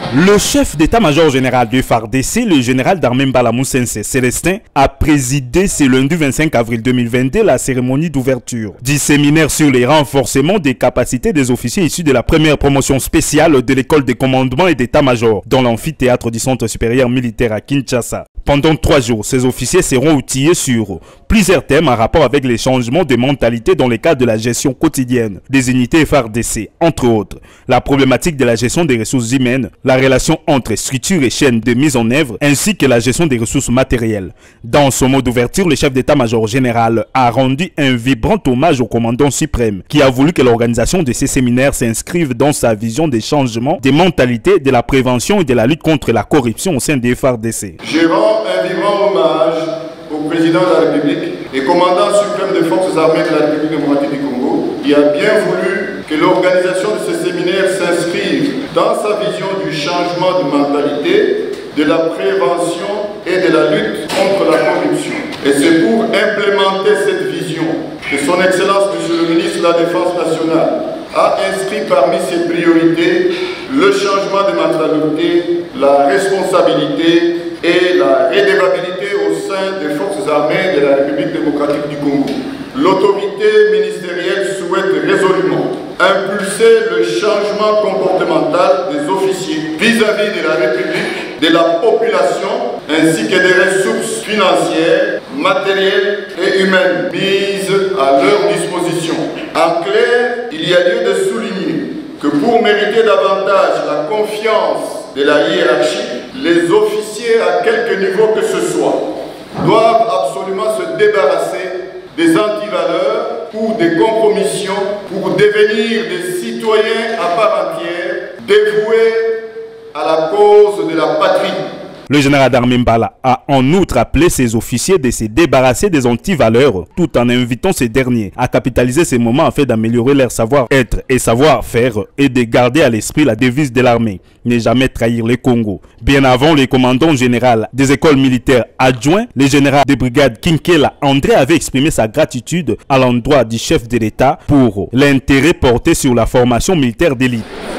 Le chef d'état-major général de FARDC, le général d'armée Mbala Moussense Célestin, a présidé ce lundi 25 avril 2022 la cérémonie d'ouverture du séminaire sur les renforcements des capacités des officiers issus de la première promotion spéciale de l'école des commandements et d'état-major dans l'amphithéâtre du Centre supérieur militaire à Kinshasa. Pendant 3 jours, ces officiers seront outillés sur plusieurs thèmes en rapport avec les changements de mentalité dans le cadre de la gestion quotidienne des unités FARDC, entre autres, la problématique de la gestion des ressources humaines, la relation entre structures et chaînes de mise en œuvre, ainsi que la gestion des ressources matérielles. Dans son mot d'ouverture, le chef d'état-major général a rendu un vibrant hommage au commandant suprême qui a voulu que l'organisation de ces séminaires s'inscrive dans sa vision des changements des mentalités, de la prévention et de la lutte contre la corruption au sein des FARDC. Je rends un vibrant hommage au président de la République et commandant suprême des forces armées de la République démocratique du Congo qui a bien voulu que l'organisation de ces séminaires s'inscrive dans sa vision du changement de mentalité, de la prévention et de la lutte contre la corruption. Et c'est pour implémenter cette vision que son Excellence, Monsieur le ministre de la Défense nationale, a inscrit parmi ses priorités le changement de mentalité, la responsabilité et la redevabilité au sein des forces armées de la République démocratique du Congo. L'autorité ministérielle souhaite résolument impulser le changement comportemental des officiers vis-à-vis de la République, de la population, ainsi que des ressources financières, matérielles et humaines mises à leur disposition. En clair, il y a lieu de souligner que pour mériter davantage la confiance de la hiérarchie, les officiers à quelque niveau que ce soit doivent absolument se débarrasser des antivaleurs ou des compromissions pour devenir des citoyens à part entière, dévoués à la cause de la patrie. Le général d'armée Mbala a en outre appelé ses officiers de se débarrasser des antivaleurs tout en invitant ces derniers à capitaliser ces moments afin d'améliorer leur savoir-être et savoir-faire et de garder à l'esprit la devise de l'armée, ne jamais trahir le Congo. Bien avant, le commandant général des écoles militaires adjoints, le général de brigade Kinkela André avait exprimé sa gratitude à l'endroit du chef de l'État pour l'intérêt porté sur la formation militaire d'élite.